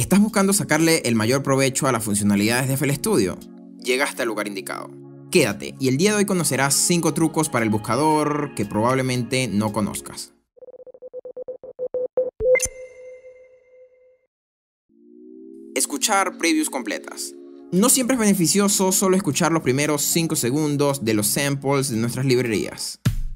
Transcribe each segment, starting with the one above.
¿Estás buscando sacarle el mayor provecho a las funcionalidades de FL Studio? Llegaste al lugar indicado. Quédate y el día de hoy conocerás 5 trucos para el buscador que probablemente no conozcas. Escuchar previews completas. No siempre es beneficioso solo escuchar los primeros 5 segundos de los samples de nuestras librerías.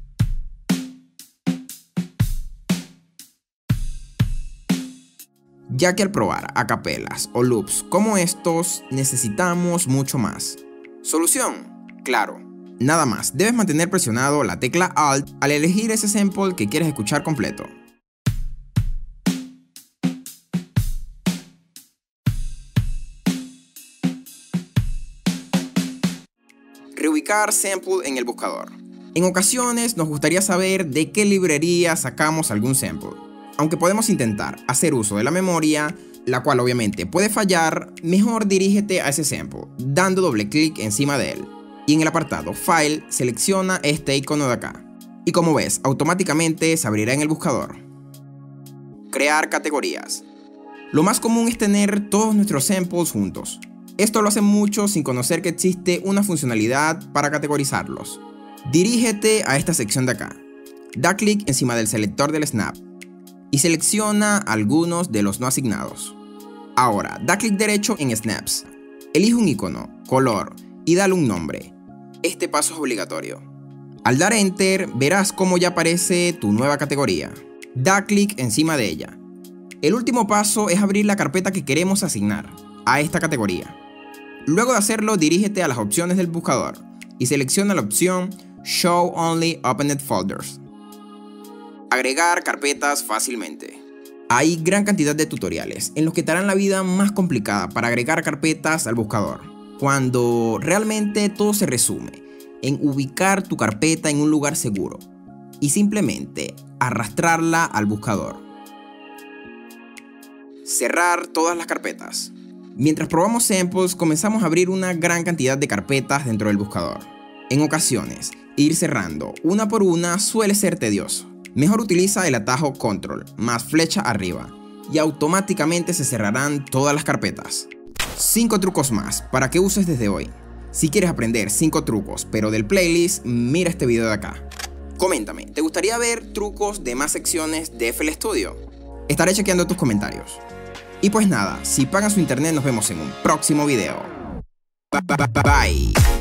Ya que al probar acapelas o loops como estos, necesitamos mucho más. ¿Solución? Claro, nada más. Debes mantener presionado la tecla Alt al elegir ese sample que quieres escuchar completo. Reubicar sample en el buscador. En ocasiones nos gustaría saber de qué librería sacamos algún sample. Aunque podemos intentar hacer uso de la memoria, la cual obviamente puede fallar, mejor dirígete a ese sample, dando doble clic encima de él. Y en el apartado File, selecciona este icono de acá. Y como ves, automáticamente se abrirá en el buscador. Crear categorías. Lo más común es tener todos nuestros samples juntos. Esto lo hacen muchos sin conocer que existe una funcionalidad para categorizarlos. Dirígete a esta sección de acá. Da clic encima del selector del snap y selecciona algunos de los no asignados. Ahora, da clic derecho en Snaps. Elige un icono, color y dale un nombre. Este paso es obligatorio. Al dar Enter, verás cómo ya aparece tu nueva categoría. Da clic encima de ella. El último paso es abrir la carpeta que queremos asignar a esta categoría. Luego de hacerlo, dirígete a las opciones del buscador y selecciona la opción Show Only Opened Folders. Agregar carpetas fácilmente. Hay gran cantidad de tutoriales en los que te harán la vida más complicada para agregar carpetas al buscador, cuando realmente todo se resume en ubicar tu carpeta en un lugar seguro y simplemente arrastrarla al buscador. Cerrar todas las carpetas. Mientras probamos samples, comenzamos a abrir una gran cantidad de carpetas dentro del buscador. En ocasiones, ir cerrando una por una suele ser tedioso. Mejor utiliza el atajo Control más flecha arriba y automáticamente se cerrarán todas las carpetas. 5 trucos más para que uses desde hoy. Si quieres aprender 5 trucos pero del playlist, mira este video de acá. Coméntame, ¿te gustaría ver trucos de más secciones de FL Studio? Estaré chequeando tus comentarios. Y pues nada, si pagan su internet nos vemos en un próximo video. Bye.